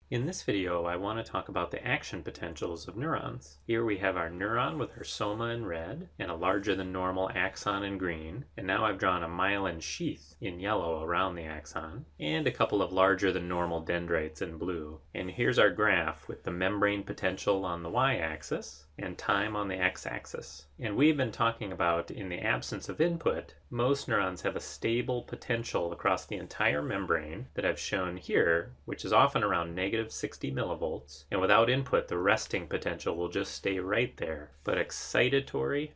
In this video, I want to talk about the action potentials of neurons. Here we have our neuron with her soma in red and a larger than normal axon in green. And now I've drawn a myelin sheath in yellow around the axon and a couple of larger than normal dendrites in blue. And here's our graph with the membrane potential on the y-axis and time on the x-axis. And we've been talking about, in the absence of input, most neurons have a stable potential across the entire membrane that I've shown here, which is often around negative 60 millivolts. And without input, the resting potential will just stay right there. But excitatory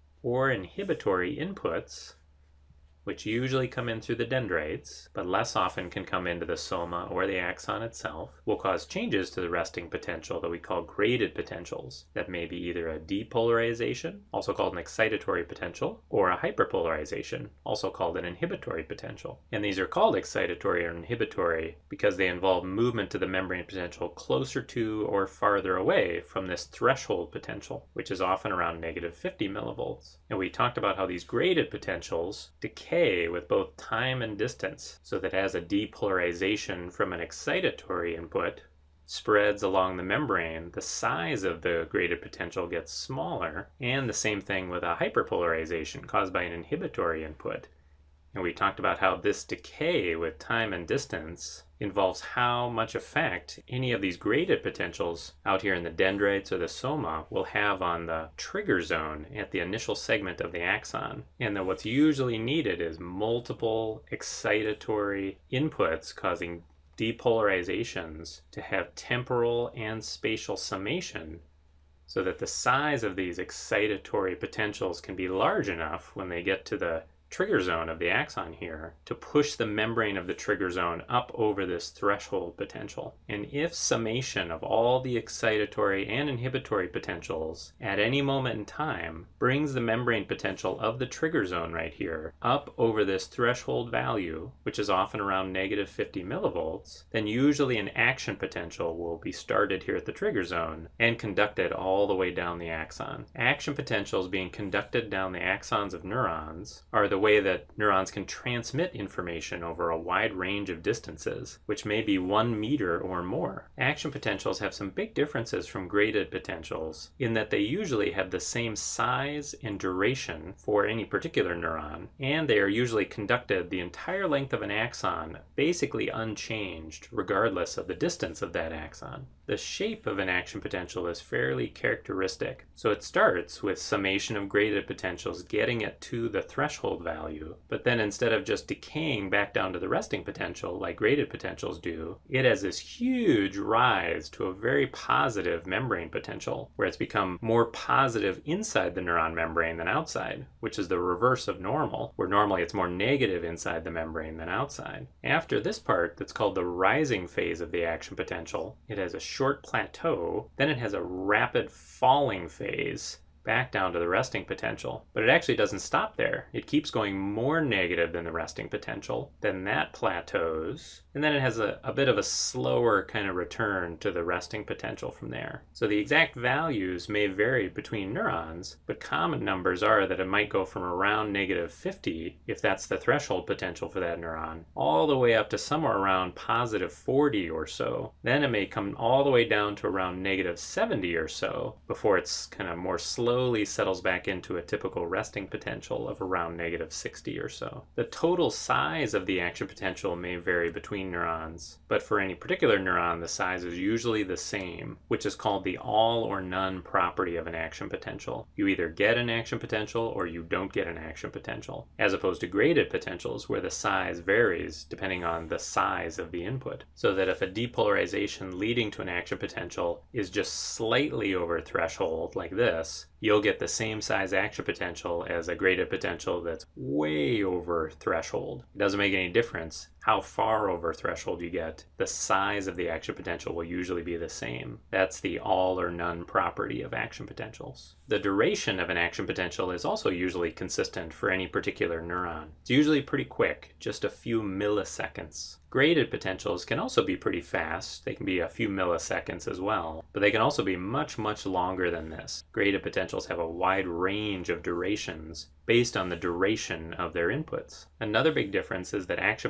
or inhibitory inputs, which usually come in through the dendrites, but less often can come into the soma or the axon itself, will cause changes to the resting potential that we call graded potentials. That may be either a depolarization, also called an excitatory potential, or a hyperpolarization, also called an inhibitory potential. And these are called excitatory or inhibitory because they involve movement to the membrane potential closer to or farther away from this threshold potential, which is often around negative 50 millivolts. And we talked about how these graded potentials decay with both time and distance, so that as a depolarization from an excitatory input spreads along the membrane, the size of the graded potential gets smaller, and the same thing with a hyperpolarization caused by an inhibitory input. And we talked about how this decay with time and distance involves how much effect any of these graded potentials out here in the dendrites or the soma will have on the trigger zone at the initial segment of the axon. And that what's usually needed is multiple excitatory inputs causing depolarizations to have temporal and spatial summation, so that the size of these excitatory potentials can be large enough when they get to the trigger zone of the axon here to push the membrane of the trigger zone up over this threshold potential. And if summation of all the excitatory and inhibitory potentials at any moment in time brings the membrane potential of the trigger zone right here up over this threshold value, which is often around negative 50 millivolts, then usually an action potential will be started here at the trigger zone and conducted all the way down the axon. Action potentials being conducted down the axons of neurons are the way that neurons can transmit information over a wide range of distances, which may be 1 meter or more. Action potentials have some big differences from graded potentials in that they usually have the same size and duration for any particular neuron, and they are usually conducted the entire length of an axon basically unchanged regardless of the distance of that axon. The shape of an action potential is fairly characteristic, so it starts with summation of graded potentials getting it to the threshold value, but then instead of just decaying back down to the resting potential like graded potentials do, it has this huge rise to a very positive membrane potential where it's become more positive inside the neuron membrane than outside, which is the reverse of normal, where normally it's more negative inside the membrane than outside. After this part that's called the rising phase of the action potential, it has a short plateau, then it has a rapid falling phase back down to the resting potential. But it actually doesn't stop there. It keeps going more negative than the resting potential, then that plateaus, and then it has a bit of a slower kind of return to the resting potential from there. So the exact values may vary between neurons, but common numbers are that it might go from around negative 50, if that's the threshold potential for that neuron, all the way up to somewhere around positive 40 or so. Then it may come all the way down to around negative 70 or so before it's kind of more slowly settles back into a typical resting potential of around negative 60 or so. The total size of the action potential may vary between neurons, but for any particular neuron, the size is usually the same, which is called the all or none property of an action potential. You either get an action potential or you don't get an action potential, as opposed to graded potentials where the size varies depending on the size of the input. So that if a depolarization leading to an action potential is just slightly over threshold like this, you'll get the same size action potential as a graded potential that's way over threshold. It doesn't make any difference how far over threshold you get. The size of the action potential will usually be the same. That's the all or none property of action potentials. The duration of an action potential is also usually consistent for any particular neuron. It's usually pretty quick, just a few milliseconds. Graded potentials can also be pretty fast. They can be a few milliseconds as well, but they can also be much, much longer than this. Graded potentials have a wide range of durations based on the duration of their inputs. Another big difference is that action potentials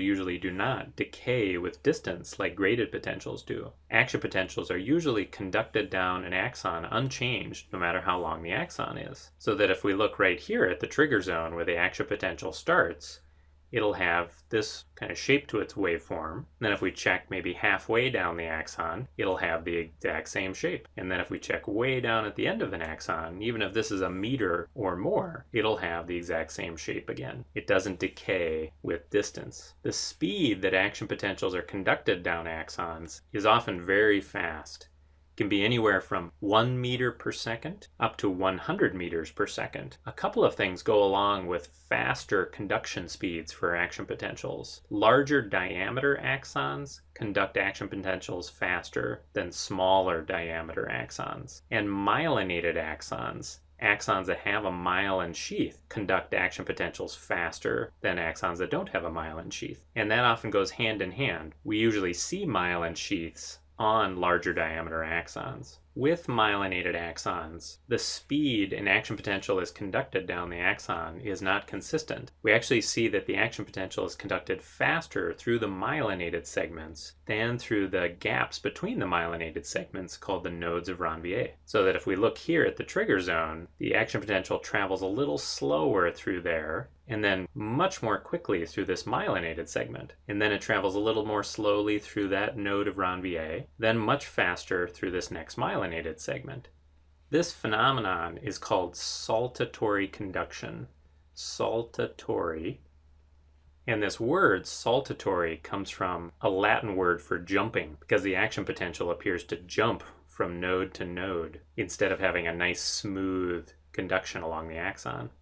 usually do not decay with distance like graded potentials do. Action potentials are usually conducted down an axon unchanged no matter how long the axon is. So that if we look right here at the trigger zone where the action potential starts, it'll have this kind of shape to its waveform. And then if we check maybe halfway down the axon, it'll have the exact same shape. And then if we check way down at the end of an axon, even if this is a meter or more, it'll have the exact same shape again. It doesn't decay with distance. The speed that action potentials are conducted down axons is often very fast. Can be anywhere from 1 meter per second up to 100 meters per second. A couple of things go along with faster conduction speeds for action potentials. Larger diameter axons conduct action potentials faster than smaller diameter axons. And myelinated axons that have a myelin sheath conduct action potentials faster than axons that don't have a myelin sheath. And that often goes hand in hand. We usually see myelin sheaths on larger diameter axons. With myelinated axons, the speed an action potential is conducted down the axon is not consistent. We actually see that the action potential is conducted faster through the myelinated segments than through the gaps between the myelinated segments called the nodes of Ranvier. So that if we look here at the trigger zone, the action potential travels a little slower through there, and then much more quickly through this myelinated segment. And then it travels a little more slowly through that node of Ranvier, then much faster through this next myelinated segment. This phenomenon is called saltatory conduction. Saltatory. And this word, saltatory, comes from a Latin word for jumping, because the action potential appears to jump from node to node instead of having a nice smooth conduction along the axon.